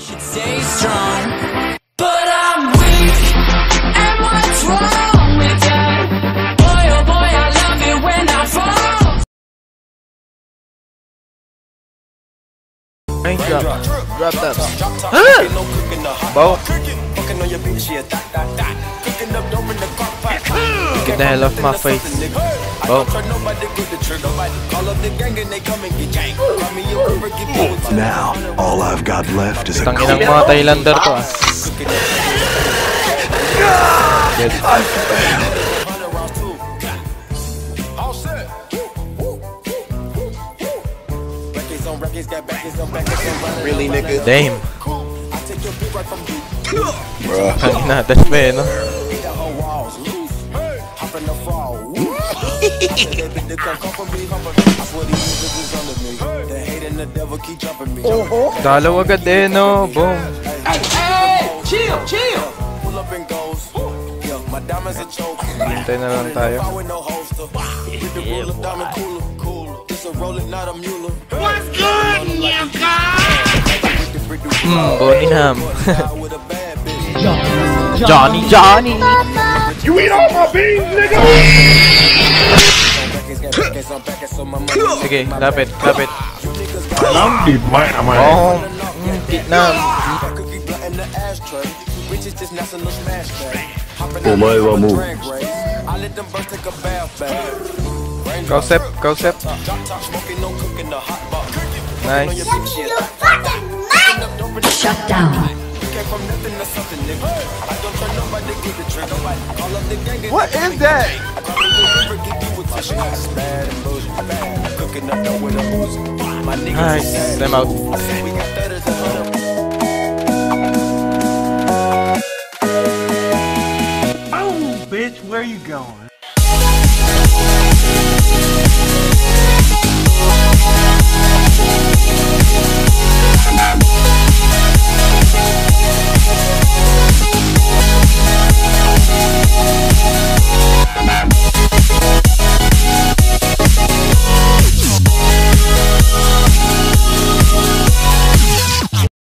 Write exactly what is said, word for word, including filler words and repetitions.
Stay strong, but I'm weak. And what's wrong with that? Boy, oh boy, I love it when I fall. Raindrop, drop that. Ah! Bow. Get the hell off my face. Bow. Now, all I've got left is a Tanginang mga Thailander to ah. Good. really nigga. Damn. Bruh. Tangina, that's me, no? Dalaw agad eh, no? Boom. Hey, hey, chill, chill. Hintay na lang tayo. What's good, Nyaka? Hmm, Boningham. Johnny, Johnny! You eat all my beans, nigga! Sige, lapit, lapit. Alam di man naman. Oh, hit na. Omae wa move. Kausep, kausep. Nice. Shut down. What is that? Nice. Time out. Oh, bitch, where you going?